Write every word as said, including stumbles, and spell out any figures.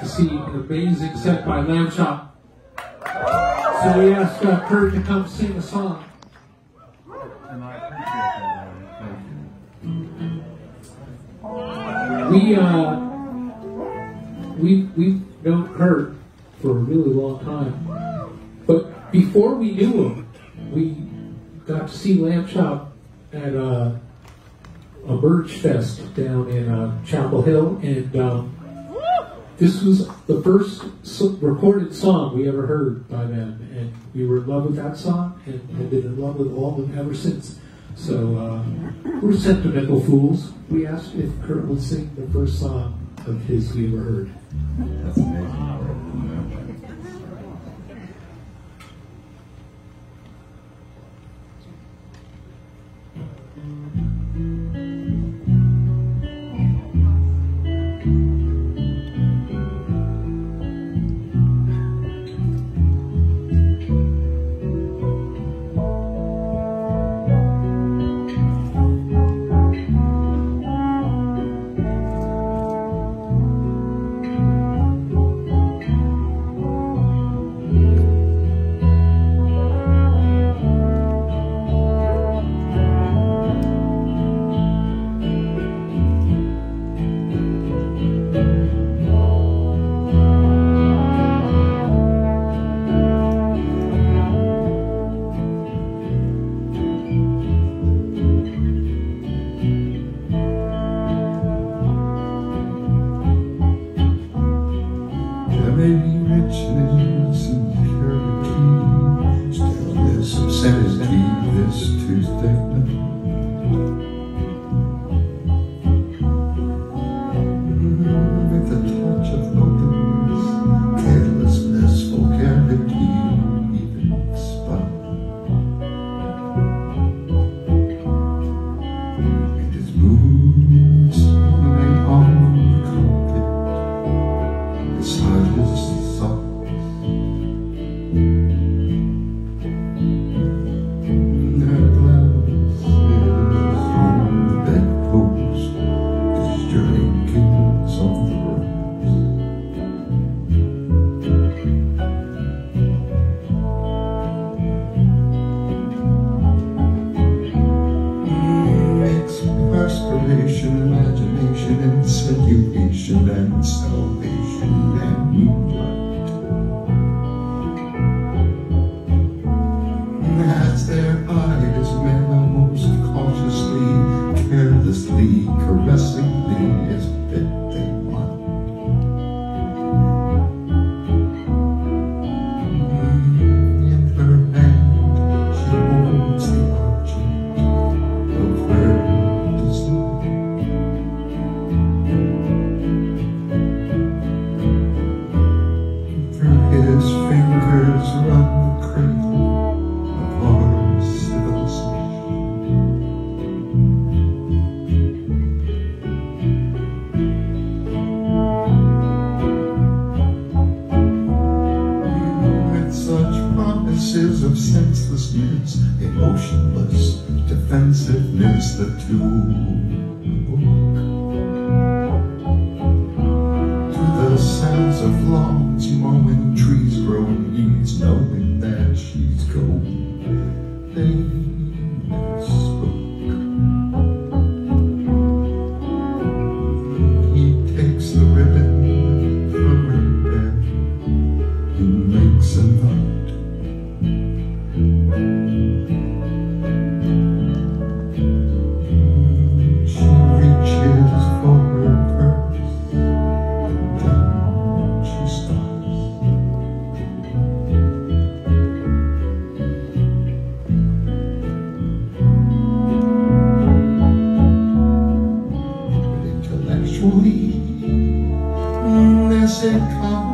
to see an amazing set by Lambchop. So we asked uh, Kurt to come sing a song. And I appreciate that. We, uh, we, we've known Kurt for a really long time. But before we knew him, we got to see Lambchop at uh, a merge fest down in uh, Chapel Hill, and um, this was the first so recorded song we ever heard by them, and we were in love with that song and have been in love with all of them ever since. So uh, we're sentimental fools. We asked if Kurt would sing the first song of his we ever heard. That's amazing. Imagination and salutation and salvation and moonlight. As their eyes manner most cautiously, carelessly, caressingly as bit they want. In her hand she holds the object of her desire. His fingers run the cradle of our civilization. With such promises of senselessness, emotionless defensiveness, the two the sounds of lawns mowing, trees growing weeds, knowing that she's going. They never spoke. He takes the ribbon from her hair, he makes a knot. She reaches for her purse. There's a